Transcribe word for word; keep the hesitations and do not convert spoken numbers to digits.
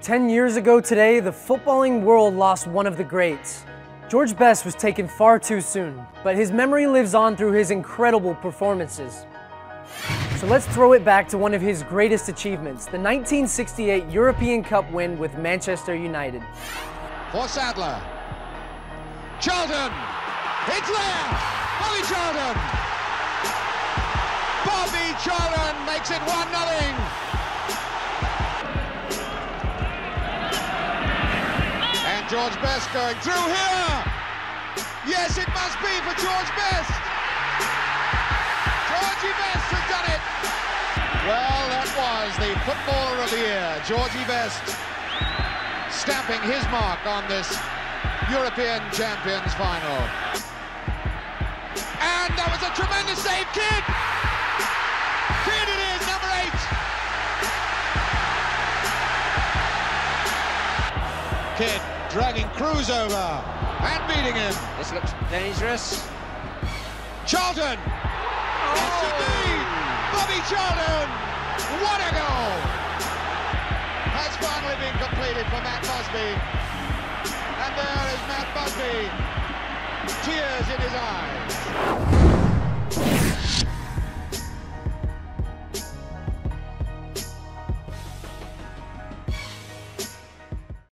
Ten years ago today, the footballing world lost one of the greats. George Best was taken far too soon, but his memory lives on through his incredible performances. So let's throw it back to one of his greatest achievements, the nineteen sixty-eight European Cup win with Manchester United. For Sadler. Charlton! It's there! Bobby Charlton! Bobby Charlton makes it one nothing! And George Best going through here! Yes, it must be for George Best! Georgie Best has done it! Well, that was the Footballer of the Year, Georgie Best, stamping his mark on this European Champions final. And that was a tremendous save, Kidd! Kidd it is, number eight! Kidd dragging Cruz over and beating him. This looks dangerous. Charlton! Oh. Yes, indeed! Bobby Charlton! What a goal! Has finally been completed for Matt Busby. And there is Matt Busby, tears in his eyes.